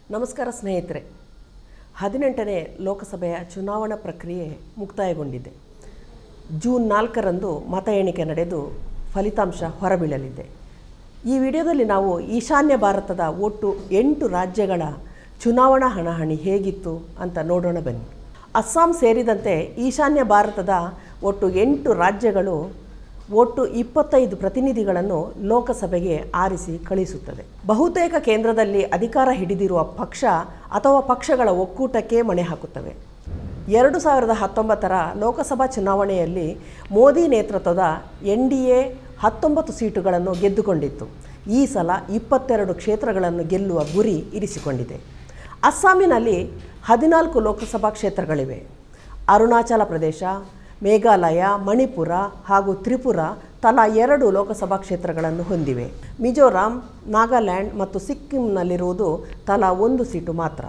ನಮಸ್ಕಾರ ಸ್ನೇಹಿತರೆ. 18ನೇ ಲೋಕಸಭೆಯ ಚುನಾವಣಾ ಪ್ರಕ್ರಿಯೆ ಮುಕ್ತಾಯಗೊಂಡಿದೆ. ಜೂನ್ 4ರಂದು ಮತ ಎಣಿಕೆ ನಡೆದು ಫಲಿತಾಂಶ ಹೊರಬೀಳಲಿದೆ. ಈ ವಿಡಿಯೋದಲ್ಲಿ ನಾವು ಈಶಾನ್ಯ ಭಾರತದ ಒಟ್ಟು 8 ರಾಜ್ಯಗಳ ಚುನಾವಣಾ ಹಣಾಹಣಿ ಹೇಗಿತ್ತು ಅಂತ ನೋಡೋಣ ಬನ್ನಿ. ಅಸ್ಸಾಂ ಸೇರಿದಂತೆ ಈಶಾನ್ಯ ಭಾರತದ ಒಟ್ಟು 8 ರಾಜ್ಯಗಳು ಒಟ್ಟು 25 ಪ್ರತಿನಿಧಿಗಳನ್ನು ಲೋಕಸಭೆಗೆ ಆರಿಸಿ ಕಳಿಸುತ್ತದೆ. ಬಹುತೇಕ ಕೇಂದ್ರದಲ್ಲಿ ಅಧಿಕಾರ ಹಿಡಿದಿರುವ ಪಕ್ಷ ಅಥವಾ ಪಕ್ಷಗಳ ಒಕ್ಕೂಟಕ್ಕೆ ಮಣೆ ಹಾಕುತ್ತವೆ. 2019ರ ಲೋಕಸಭಾ ಚುನಾವಣೆಯಲ್ಲಿ ಮೋದಿ ನೇತೃತ್ವದ NDA 19 ಸೀಟುಗಳನ್ನು ಗೆದ್ದುಕೊಂಡಿತ್ತು. ಈ ಸಲ 22 ಕ್ಷೇತ್ರಗಳನ್ನು ಗೆಲ್ಲುವ ಗುರಿ ಇರಿಸಿಕೊಂಡಿದೆ. ಅಸ್ಸಾಮಿನಲ್ಲಿ 14 ಲೋಕಸಭಾ ಕ್ಷೇತ್ರಗಳಿವೆ. ಅರುಣಾಚಲ ಪ್ರದೇಶ, ಮೇಘಾಲಯ, ಮಣಿಪುರ ಹಾಗೂ ತ್ರಿಪುರ ತಲಾ 2 ಲೋಕಸಭಾ ಕ್ಷೇತ್ರಗಳನ್ನು ಹೊಂದಿವೆ. ಮಿಜೋರಾಂ, ನಾಗಾಲ್ಯಾಂಡ್ ಮತ್ತು ಸಿಕ್ಕಿಂನಲ್ಲಿರುವುದು ತಲಾ 1 ಸೀಟು ಮಾತ್ರ.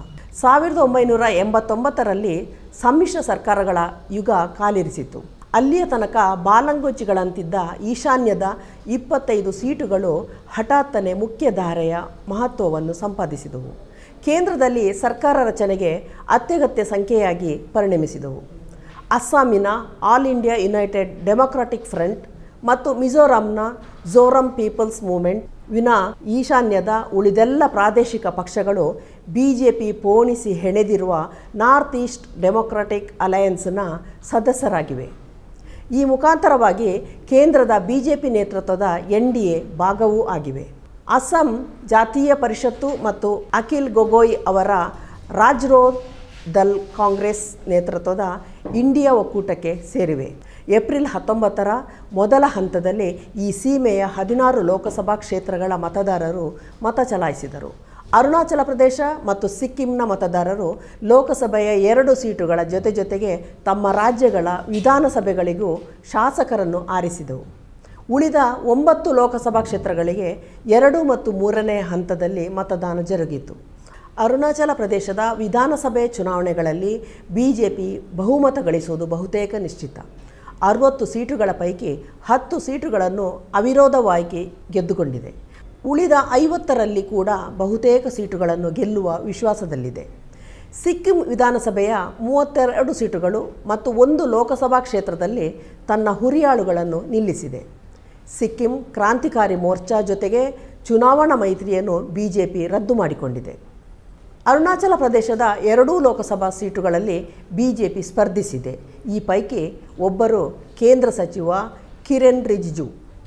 1989ರಲ್ಲಿ ಸಮ್ಮಿಶ್ರ ಸರ್ಕಾರಗಳ ಯುಗ ಕಾಲಿರಿಸಿತು. ಅಲ್ಲಿಯ ತನಕ ಬಾಲಂಗುಚಿಗಳಂತಿದ್ದ ಈಶಾನ್ಯದ 25 ಸೀಟುಗಳು ಹಠಾತ್ತನೆ ಮುಖ್ಯಧಾರೆಯ ಮಹತ್ವವನ್ನು ಸಂಪಾದಿಸಿದವು. ಕೇಂದ್ರದಲ್ಲಿ ಸರ್ಕಾರ ರಚನೆಗೆ ಅತ್ಯಗತ್ಯ ಸಂಖ್ಯೆಯಾಗಿ ಪರಿಣಮಿಸಿದವು. ಅಸ್ಸಾಮಿನ All India United Democratic Front ಮತ್ತು ಮಿಜೋರಾಂನ ಝೋರಂ ಪೀಪಲ್ಸ್ ಮೂವ್ಮೆಂಟ್ ವಿನಾ ಈಶಾನ್ಯದ ಉಳಿದೆಲ್ಲ ಪ್ರಾದೇಶಿಕ ಪಕ್ಷಗಳು BJP ಪೋಣಿಸಿ ಹೆಣೆದಿರುವ ನಾರ್ತ್ ಈಸ್ಟ್ ಡೆಮೊಕ್ರಾಟಿಕ್ ಅಲಯನ್ಸ್ನ ಸದಸ್ಯರಾಗಿವೆ. ಈ ಮುಖಾಂತರವಾಗಿ ಕೇಂದ್ರದ BJP ನೇತೃತ್ವದ NDA ಭಾಗವೂ ಆಗಿವೆ. ಅಸ್ಸಾಂ ಜಾತೀಯ ಪರಿಷತ್ತು ಮತ್ತು ಅಖಿಲ್ ಗೊಗೋಯ್ ಅವರ ರಾಜ್ರೋಡ್ ದಲ್ ಕಾಂಗ್ರೆಸ್ ನೇತೃತ್ವದ ಇಂಡಿಯಾ ಒಕ್ಕೂಟಕ್ಕೆ ಸೇರಿವೆ. ಏಪ್ರಿಲ್ 19ರ ಮೊದಲ ಹಂತದಲ್ಲಿ ಈ ಸೀಮೆಯ 16 ಲೋಕಸಭಾ ಕ್ಷೇತ್ರಗಳ ಮತದಾರರು ಮತ ಚಲಾಯಿಸಿದರು. ಅರುಣಾಚಲ ಪ್ರದೇಶ ಮತ್ತು ಸಿಕ್ಕಿಂನ ಮತದಾರರು ಲೋಕಸಭೆಯ 2 ಸೀಟುಗಳ ಜೊತೆಗೆ ತಮ್ಮ ರಾಜ್ಯಗಳ ವಿಧಾನಸಭೆಗಳಿಗೂ ಶಾಸಕರನ್ನು ಆರಿಸಿದವು. ಉಳಿದ 9 ಲೋಕಸಭಾ ಕ್ಷೇತ್ರಗಳಿಗೆ 2 ಮತ್ತು 3ನೇ ಹಂತದಲ್ಲಿ ಮತದಾನ ಜರುಗಿತು. ಅರುಣಾಚಲ ಪ್ರದೇಶದ ವಿಧಾನಸಭೆ ಚುನಾವಣೆಗಳಲ್ಲಿ BJP ಬಹುಮತ ಗಳಿಸುವುದು ಬಹುತೇಕ ನಿಶ್ಚಿತ. 60 ಸೀಟುಗಳ ಪೈಕಿ 10 ಸೀಟುಗಳನ್ನು ಅವಿರೋಧವಾಗಿ ಗೆದ್ದುಕೊಂಡಿದೆ. ಉಳಿದ 50ರಲ್ಲಿ ಕೂಡ ಬಹುತೇಕ ಸೀಟುಗಳನ್ನು ಗೆಲ್ಲುವ ವಿಶ್ವಾಸದಲ್ಲಿದೆ. ಸಿಕ್ಕಿಂ ವಿಧಾನಸಭೆಯ 32 ಸೀಟುಗಳು ಮತ್ತು 1 ಲೋಕಸಭಾ ಕ್ಷೇತ್ರದಲ್ಲಿ ತನ್ನ ಹುರಿಯಾಳುಗಳನ್ನು ನಿಲ್ಲಿಸಿದೆ. ಸಿಕ್ಕಿಂ ಕ್ರಾಂತಿಕಾರಿ ಮೋರ್ಚಾ ಜೊತೆಗೆ ಚುನಾವಣಾ ಮೈತ್ರಿಯನ್ನು BJP ರದ್ದು ಮಾಡಿಕೊಂಡಿದೆ. ಅರುಣಾಚಲ ಪ್ರದೇಶದ 2 ಲೋಕಸಭಾ ಸೀಟುಗಳಲ್ಲಿ BJP ಸ್ಪರ್ಧಿಸಿದೆ. ಈ ಪೈಕಿ ಒಬ್ಬರು ಕೇಂದ್ರ ಸಚಿವ ಕಿರೆನ್ ರಿಜಿಜು.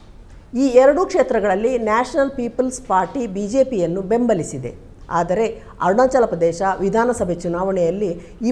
ಈ 2 ಕ್ಷೇತ್ರಗಳಲ್ಲಿ ನ್ಯಾಷನಲ್ ಪೀಪಲ್ಸ್ ಪಾರ್ಟಿ BJPಯನ್ನು ಬೆಂಬಲಿಸಿದೆ. ಆದರೆ ಅರುಣಾಚಲ ಪ್ರದೇಶ ವಿಧಾನಸಭೆ ಚುನಾವಣೆಯಲ್ಲಿ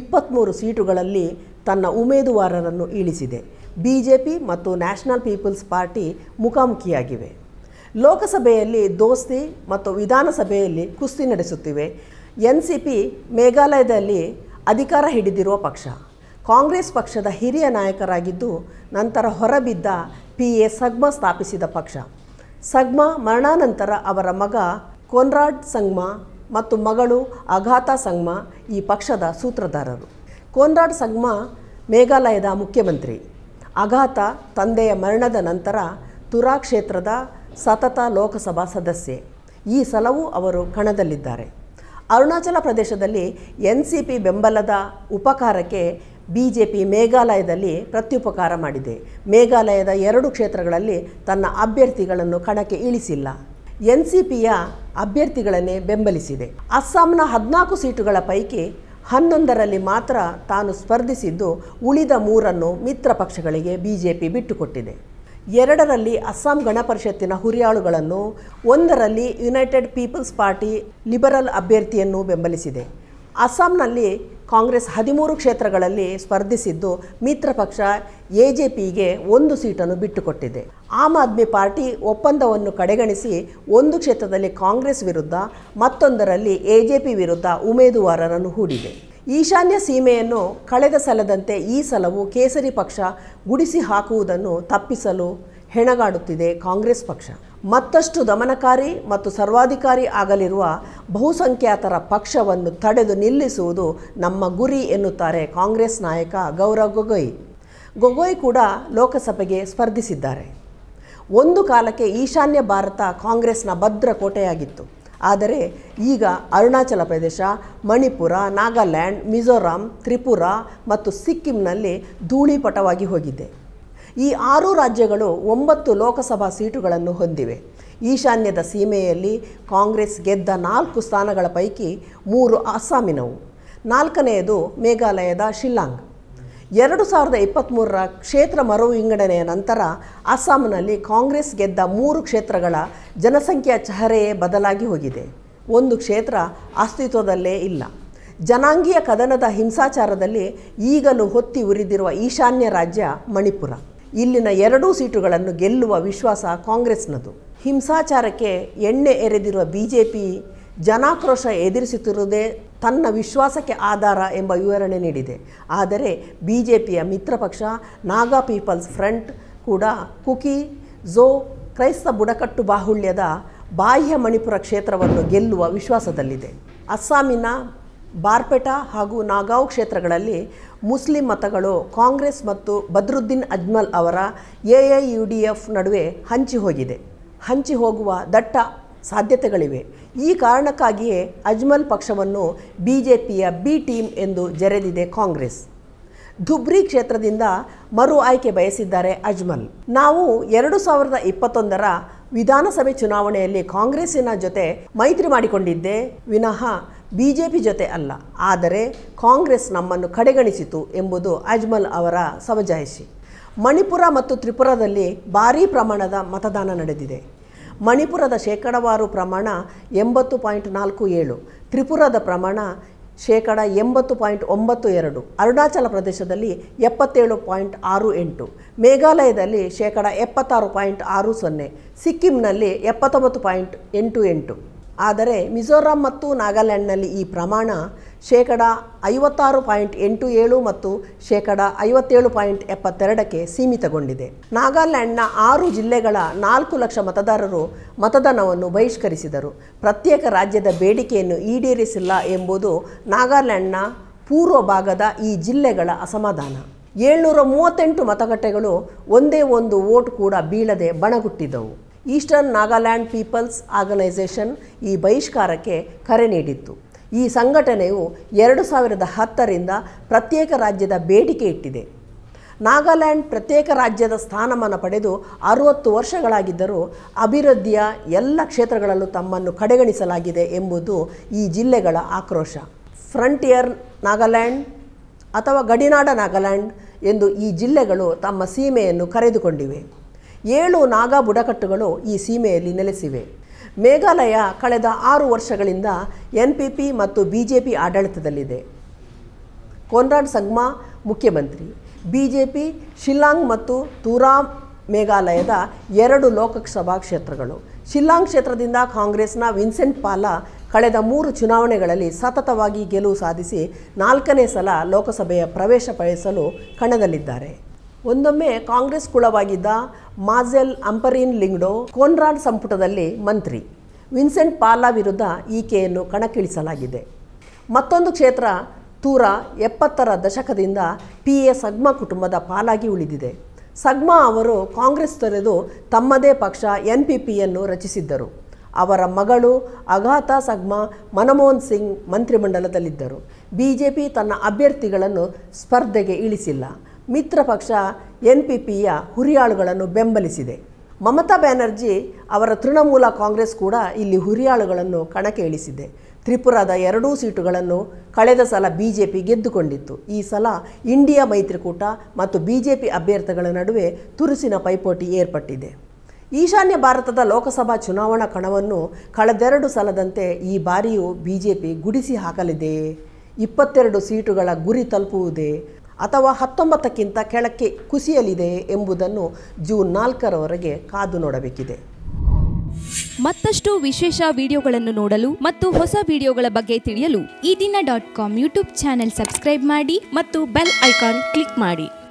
23 ಸೀಟುಗಳಲ್ಲಿ ತನ್ನ ಉಮೇದುವಾರರನ್ನು ಇಳಿಸಿದೆ. BJP ಮತ್ತು ನ್ಯಾಷನಲ್ ಪೀಪಲ್ಸ್ ಪಾರ್ಟಿ ಮುಖಾಮುಖಿಯಾಗಿವೆ. ಲೋಕಸಭೆಯಲ್ಲಿ ದೋಸ್ತಿ ಮತ್ತು ವಿಧಾನಸಭೆಯಲ್ಲಿ ಕುಸ್ತಿ ನಡೆಸುತ್ತಿವೆ. NCP ಮೇಘಾಲಯದಲ್ಲಿ ಅಧಿಕಾರ ಹಿಡಿದಿರುವ ಪಕ್ಷ. ಕಾಂಗ್ರೆಸ್ ಪಕ್ಷದ ಹಿರಿಯ ನಾಯಕರಾಗಿದ್ದು ನಂತರ ಹೊರಬಿದ್ದ PA ಸಂಗ್ಮಾ ಸ್ಥಾಪಿಸಿದ ಪಕ್ಷ. ಸಂಗ್ಮಾ ಮರಣಾನಂತರ ಅವರ ಮಗ ಕೊನ್ರಾಡ್ ಸಂಗ್ಮಾ ಮತ್ತು ಮಗಳು ಅಗಾಥಾ ಸಂಗ್ಮಾ ಈ ಪಕ್ಷದ ಸೂತ್ರಧಾರರು. ಕೊನ್ರಾಡ್ ಸಂಗ್ಮಾ ಮೇಘಾಲಯದ ಮುಖ್ಯಮಂತ್ರಿ. ಅಗಾಥಾ ತಂದೆಯ ಮರಣದ ನಂತರ ತುರಾ ಕ್ಷೇತ್ರದ ಸತತ ಲೋಕಸಭಾ ಸದಸ್ಯೆ. ಈ ಸಲವೂ ಅವರು ಕಣದಲ್ಲಿದ್ದಾರೆ. ಅರುಣಾಚಲ ಪ್ರದೇಶದಲ್ಲಿ NCP ಬೆಂಬಲದ ಉಪಕಾರಕ್ಕೆ BJP ಮೇಘಾಲಯದಲ್ಲಿ ಪ್ರತ್ಯುಪಕಾರ ಮಾಡಿದೆ. ಮೇಘಾಲಯದ 2 ಕ್ಷೇತ್ರಗಳಲ್ಲಿ ತನ್ನ ಅಭ್ಯರ್ಥಿಗಳನ್ನು ಕಣಕ್ಕೆ ಇಳಿಸಿಲ್ಲ. NCPಯ ಅಭ್ಯರ್ಥಿಗಳನ್ನೇ ಬೆಂಬಲಿಸಿದೆ. ಅಸ್ಸಾಂನ 14 ಸೀಟುಗಳ ಪೈಕಿ 11ರಲ್ಲಿ ಮಾತ್ರ ತಾನು ಸ್ಪರ್ಧಿಸಿದ್ದು ಉಳಿದ 3ಅನ್ನು ಮಿತ್ರ ಪಕ್ಷಗಳಿಗೆ BJP ಬಿಟ್ಟುಕೊಟ್ಟಿದೆ. 2ರಲ್ಲಿ ಅಸ್ಸಾಂ ಗಣ ಪರಿಷತ್ತಿನ ಹುರಿಯಾಳುಗಳನ್ನು, 1ರಲ್ಲಿ ಯುನೈಟೆಡ್ ಪೀಪಲ್ಸ್ ಪಾರ್ಟಿ ಲಿಬರಲ್ ಅಭ್ಯರ್ಥಿಯನ್ನು ಬೆಂಬಲಿಸಿದೆ. ಅಸ್ಸಾಂನಲ್ಲಿ ಕಾಂಗ್ರೆಸ್ 13 ಕ್ಷೇತ್ರಗಳಲ್ಲಿ ಸ್ಪರ್ಧಿಸಿದ್ದು ಮಿತ್ರ ಪಕ್ಷ AJPಗೆ 1 ಸೀಟನ್ನು ಬಿಟ್ಟುಕೊಟ್ಟಿದೆ. ಆಮ್ ಆದ್ಮಿ ಪಾರ್ಟಿ ಒಪ್ಪಂದವನ್ನು ಕಡೆಗಣಿಸಿ 1 ಕ್ಷೇತ್ರದಲ್ಲಿ ಕಾಂಗ್ರೆಸ್ ವಿರುದ್ಧ ಮತ್ತೊಂದರಲ್ಲಿ AJP ವಿರುದ್ಧ ಉಮೇದುವಾರರನ್ನು ಹೂಡಿದೆ. ಈಶಾನ್ಯ ಸೀಮೆಯನ್ನು ಕಳೆದ ಸಲದಂತೆ ಈ ಸಲವೂ ಕೇಸರಿ ಪಕ್ಷ ಗುಡಿಸಿ ಹಾಕುವುದನ್ನು ತಪ್ಪಿಸಲು ಹೆಣಗಾಡುತ್ತಿದೆ ಕಾಂಗ್ರೆಸ್ ಪಕ್ಷ. ಮತ್ತಷ್ಟು ದಮನಕಾರಿ ಮತ್ತು ಸರ್ವಾಧಿಕಾರಿ ಆಗಲಿರುವ ಬಹುಸಂಖ್ಯಾತರ ಪಕ್ಷವನ್ನು ತಡೆದು ನಿಲ್ಲಿಸುವುದು ನಮ್ಮ ಗುರಿ ಎನ್ನುತ್ತಾರೆ ಕಾಂಗ್ರೆಸ್ ನಾಯಕ ಗೌರವ್ ಗೊಗೋಯ್. ಗೊಗೋಯ್ ಕೂಡ ಲೋಕಸಭೆಗೆ ಸ್ಪರ್ಧಿಸಿದ್ದಾರೆ. ಒಂದು ಕಾಲಕ್ಕೆ ಈಶಾನ್ಯ ಭಾರತ ಕಾಂಗ್ರೆಸ್ನ ಭದ್ರ ಕೋಟೆಯಾಗಿತ್ತು. ಆದರೆ ಈಗ ಅರುಣಾಚಲ ಪ್ರದೇಶ, ಮಣಿಪುರ, ನಾಗಾಲ್ಯಾಂಡ್, ಮಿಜೋರಾಂ, ತ್ರಿಪುರ ಮತ್ತು ಸಿಕ್ಕಿಂನಲ್ಲಿ ಧೂಳಿಪಟವಾಗಿ ಹೋಗಿದೆ. ಈ 6 ರಾಜ್ಯಗಳು 9 ಲೋಕಸಭಾ ಸೀಟುಗಳನ್ನು ಹೊಂದಿವೆ. ಈಶಾನ್ಯದ ಸೀಮೆಯಲ್ಲಿ ಕಾಂಗ್ರೆಸ್ ಗೆದ್ದ 4 ಸ್ಥಾನಗಳ ಪೈಕಿ 3 ಅಸ್ಸಾಮಿನವು. 4ನೆಯದು ಮೇಘಾಲಯದ ಶಿಲ್ಲಾಂಗ್. 2023ರ ಕ್ಷೇತ್ರ ಮರು ವಿಂಗಡಣೆಯ ನಂತರ ಅಸ್ಸಾಂನಲ್ಲಿ ಕಾಂಗ್ರೆಸ್ ಗೆದ್ದ 3 ಕ್ಷೇತ್ರಗಳ ಜನಸಂಖ್ಯಾ ಚಹರೆಯೇ ಬದಲಾಗಿ ಹೋಗಿದೆ. ಒಂದು ಕ್ಷೇತ್ರ ಅಸ್ತಿತ್ವದಲ್ಲೇ ಇಲ್ಲ. ಜನಾಂಗೀಯ ಕದನದ ಹಿಂಸಾಚಾರದಲ್ಲಿ ಈಗಲೂ ಹೊತ್ತಿ ಉರಿದಿರುವ ಈಶಾನ್ಯ ರಾಜ್ಯ ಮಣಿಪುರ. ಇಲ್ಲಿನ 2 ಸೀಟುಗಳನ್ನು ಗೆಲ್ಲುವ ವಿಶ್ವಾಸ ಕಾಂಗ್ರೆಸ್ನದು. ಹಿಂಸಾಚಾರಕ್ಕೆ ಎಣ್ಣೆ ಎರೆದಿರುವ ಬಿಜೆಪಿ ಜನಾಕ್ರೋಶ ಎದುರಿಸುತ್ತಿರುವುದೇ ತನ್ನ ವಿಶ್ವಾಸಕ್ಕೆ ಆಧಾರ ಎಂಬ ವಿವರಣೆ ನೀಡಿದೆ. ಆದರೆ ಬಿಜೆಪಿಯ ಮಿತ್ರ ಪಕ್ಷ ನಾಗಾ ಪೀಪಲ್ಸ್ ಫ್ರಂಟ್ ಕೂಡ ಕುಕಿ, ಝೋ, ಕ್ರೈಸ್ತ ಬುಡಕಟ್ಟು ಬಾಹುಳ್ಯದ ಬಾಹ್ಯ ಮಣಿಪುರ ಕ್ಷೇತ್ರವನ್ನು ಗೆಲ್ಲುವ ವಿಶ್ವಾಸದಲ್ಲಿದೆ. ಅಸ್ಸಾಮಿನ ಬಾರ್ಪೆಟಾ ಹಾಗೂ ನಾಗಾಂವ್ ಕ್ಷೇತ್ರಗಳಲ್ಲಿ ಮುಸ್ಲಿಂ ಮತಗಳು ಕಾಂಗ್ರೆಸ್ ಮತ್ತು ಬದ್ರುದ್ದೀನ್ ಅಜ್ಮಲ್ ಅವರ AIUDF ನಡುವೆ ಹಂಚಿ ಹೋಗುವ ದಟ್ಟ ಸಾಧ್ಯತೆಗಳಿವೆ. ಈ ಕಾರಣಕ್ಕಾಗಿಯೇ ಅಜ್ಮಲ್ ಪಕ್ಷವನ್ನು ಬಿಜೆಪಿಯ ಬಿ ಟೀಮ್ ಎಂದು ಜರೆದಿದೆ ಕಾಂಗ್ರೆಸ್. ಧುಬ್ರಿ ಕ್ಷೇತ್ರದಿಂದ ಮರು ಆಯ್ಕೆ ಬಯಸಿದ್ದಾರೆ ಅಜ್ಮಲ್. ನಾವು 2021ರ ವಿಧಾನಸಭೆ ಚುನಾವಣೆಯಲ್ಲಿ ಕಾಂಗ್ರೆಸ್ಸಿನ ಜೊತೆ ಮೈತ್ರಿ ಮಾಡಿಕೊಂಡಿದ್ದೇ ವಿನಃ ಬಿಜೆಪಿ ಜೊತೆ ಅಲ್ಲ. ಆದರೆ ಕಾಂಗ್ರೆಸ್ ನಮ್ಮನ್ನು ಕಡೆಗಣಿಸಿತು ಎಂಬುದು ಅಜ್ಮಲ್ ಅವರ ಸಮಜಾಯಿಷಿ. ಮಣಿಪುರ ಮತ್ತು ತ್ರಿಪುರದಲ್ಲಿ ಭಾರೀ ಪ್ರಮಾಣದ ಮತದಾನ ನಡೆದಿದೆ. ಮಣಿಪುರದ ಶೇಕಡಾವಾರು ಪ್ರಮಾಣ 80.47, ತ್ರಿಪುರದ ಪ್ರಮಾಣ 80.92, ಅರುಣಾಚಲ ಪ್ರದೇಶದಲ್ಲಿ 77.68, ಮೇಘಾಲಯದಲ್ಲಿ 76.60, ಸಿಕ್ಕಿಂನಲ್ಲಿ 79.88. ಆದರೆ ಮಿಜೋರಾಂ ಮತ್ತು ನಾಗಾಲ್ಯಾಂಡ್ನಲ್ಲಿ ಈ ಪ್ರಮಾಣ 56.87 ಮತ್ತು 57.72ಕ್ಕೆ ಸೀಮಿತಗೊಂಡಿದೆ. ನಾಗಾಲ್ಯಾಂಡ್ನ 6 ಜಿಲ್ಲೆಗಳ 4 ಲಕ್ಷ ಮತದಾರರು ಮತದಾನವನ್ನು ಬಹಿಷ್ಕರಿಸಿದರು. ಪ್ರತ್ಯೇಕ ರಾಜ್ಯದ ಬೇಡಿಕೆಯನ್ನು ಈಡೇರಿಸಿಲ್ಲ ಎಂಬುದು ನಾಗಾಲ್ಯಾಂಡ್ನ ಪೂರ್ವ ಭಾಗದ ಈ ಜಿಲ್ಲೆಗಳ ಅಸಮಾಧಾನ. 738 ಮತಗಟ್ಟೆಗಳು ಒಂದೇ ಒಂದು ವೋಟ್ ಕೂಡ ಬೀಳದೆ ಬಣಗುಟ್ಟಿದ್ದವು. ಈಸ್ಟರ್ನ್ ನಾಗಾಲ್ಯಾಂಡ್ ಪೀಪಲ್ಸ್ ಆರ್ಗನೈಸೇಷನ್ ಈ ಬಹಿಷ್ಕಾರಕ್ಕೆ ಕರೆ ನೀಡಿತ್ತು. ಈ ಸಂಘಟನೆಯು 2010ರಿಂದ ಪ್ರತ್ಯೇಕ ರಾಜ್ಯದ ಬೇಡಿಕೆ ಇಟ್ಟಿದೆ. ನಾಗಾಲ್ಯಾಂಡ್ ಪ್ರತ್ಯೇಕ ರಾಜ್ಯದ ಸ್ಥಾನಮಾನ ಪಡೆದು 60 ವರ್ಷಗಳಾಗಿದ್ದರೂ ಅಭಿವೃದ್ಧಿಯ ಎಲ್ಲ ಕ್ಷೇತ್ರಗಳಲ್ಲೂ ತಮ್ಮನ್ನು ಕಡೆಗಣಿಸಲಾಗಿದೆ ಎಂಬುದು ಈ ಜಿಲ್ಲೆಗಳ ಆಕ್ರೋಶ. ಫ್ರಂಟಿಯರ್ ನಾಗಾಲ್ಯಾಂಡ್ ಅಥವಾ ಗಡಿನಾಡ ನಾಗಾಲ್ಯಾಂಡ್ ಎಂದು ಈ ಜಿಲ್ಲೆಗಳು ತಮ್ಮ ಸೀಮೆಯನ್ನು ಕರೆದುಕೊಂಡಿವೆ. 7 ನಾಗಾ ಬುಡಕಟ್ಟುಗಳು ಈ ಸೀಮೆಯಲ್ಲಿ ನೆಲೆಸಿವೆ. ಮೇಘಾಲಯ ಕಳೆದ 6 ವರ್ಷಗಳಿಂದ NPP ಮತ್ತು ಬಿಜೆಪಿ ಆಡಳಿತದಲ್ಲಿದೆ. ಕೊನ್ರಾಡ್ ಸಂಗ್ಮಾ ಮುಖ್ಯಮಂತ್ರಿ. ಬಿಜೆಪಿ ಶಿಲ್ಲಾಂಗ್ ಮತ್ತು ತುರಾ ಮೇಘಾಲಯದ 2 ಲೋಕಸಭಾ ಕ್ಷೇತ್ರಗಳು. ಶಿಲ್ಲಾಂಗ್ ಕ್ಷೇತ್ರದಿಂದ ಕಾಂಗ್ರೆಸ್ನ ವಿನ್ಸೆಂಟ್ ಪಾಲ ಕಳೆದ 3 ಚುನಾವಣೆಗಳಲ್ಲಿ ಸತತವಾಗಿ ಗೆಲುವು ಸಾಧಿಸಿ 4ನೇ ಸಲ ಲೋಕಸಭೆಯ ಪ್ರವೇಶ ಪಡೆಸಲು ಕಣದಲ್ಲಿದ್ದಾರೆ. ಒಂದೊಮ್ಮೆ ಕಾಂಗ್ರೆಸ್ ಕುಳವಾಗಿದ್ದ ಮಾಜೆಲ್ ಅಂಪರಿನ್ ಲಿಂಗ್ಡೋ ಕೊನ್ರಾಡ್ ಸಂಪುಟದಲ್ಲಿ ಮಂತ್ರಿ. ವಿನ್ಸೆಂಟ್ ಪಾಲ ವಿರುದ್ಧ ಈಕೆಯನ್ನು ಕಣಕ್ಕಿಳಿಸಲಾಗಿದೆ. ಮತ್ತೊಂದು ಕ್ಷೇತ್ರ ತುರಾ 70ರ ದಶಕದಿಂದ PA ಸಂಗ್ಮಾ ಕುಟುಂಬದ ಪಾಲಾಗಿ ಉಳಿದಿದೆ. ಸಂಗ್ಮಾ ಅವರು ಕಾಂಗ್ರೆಸ್ ತೊರೆದು ತಮ್ಮದೇ ಪಕ್ಷ NPPಯನ್ನು ರಚಿಸಿದ್ದರು. ಅವರ ಮಗಳು ಅಗಾಥಾ ಸಂಗ್ಮಾ ಮನಮೋಹನ್ ಸಿಂಗ್ ಮಂತ್ರಿಮಂಡಲದಲ್ಲಿದ್ದರು. ಬಿಜೆಪಿ ತನ್ನ ಅಭ್ಯರ್ಥಿಗಳನ್ನು ಸ್ಪರ್ಧೆಗೆ ಇಳಿಸಿಲ್ಲ. ಮಿತ್ರ ಪಕ್ಷ NPPಯ ಹುರಿಯಾಳುಗಳನ್ನು ಬೆಂಬಲಿಸಿದೆ. ಮಮತಾ ಬ್ಯಾನರ್ಜಿ ಅವರ ತೃಣಮೂಲ ಕಾಂಗ್ರೆಸ್ ಕೂಡ ಇಲ್ಲಿ ಹುರಿಯಾಳುಗಳನ್ನು ಕಣಕ್ಕೆ ಇಳಿಸಿದೆ. ತ್ರಿಪುರದ 2 ಸೀಟುಗಳನ್ನು ಕಳೆದ ಸಲ ಬಿಜೆಪಿ ಗೆದ್ದುಕೊಂಡಿತ್ತು. ಈ ಸಲ ಇಂಡಿಯಾ ಮೈತ್ರಿಕೂಟ ಮತ್ತು ಬಿಜೆಪಿ ಅಭ್ಯರ್ಥಿಗಳ ನಡುವೆ ತುರುಸಿನ ಪೈಪೋಟಿ ಏರ್ಪಟ್ಟಿದೆ. ಈಶಾನ್ಯ ಭಾರತದ ಲೋಕಸಭಾ ಚುನಾವಣಾ ಕಣವನ್ನು ಕಳೆದೆರಡು ಸಲದಂತೆ ಈ ಬಾರಿಯೂ ಬಿಜೆಪಿ ಗುಡಿಸಿ ಹಾಕಲಿದೆಯೇ? 22 ಸೀಟುಗಳ ಗುರಿ ತಲುಪುವುದೇ ಅಥವಾ 19ಕ್ಕಿಂತ ಕೆಳಕ್ಕೆ ಕುಸಿಯಲಿದೆ ಎಂಬುದನ್ನು ಜೂನ್ 4ರವರೆಗೆ ಕಾದು ನೋಡಬೇಕಿದೆ. ಮತ್ತಷ್ಟು ವಿಶೇಷ ವಿಡಿಯೋಗಳನ್ನು ನೋಡಲು ಮತ್ತು ಹೊಸ ವಿಡಿಯೋಗಳ ಬಗ್ಗೆ ತಿಳಿಯಲು ಈ ದಿನ .com ಯೂಟ್ಯೂಬ್ ಚಾನೆಲ್ ಸಬ್ಸ್ಕ್ರೈಬ್ ಮಾಡಿ ಮತ್ತು ಬೆಲ್ ಐಕಾನ್ ಕ್ಲಿಕ್ ಮಾಡಿ.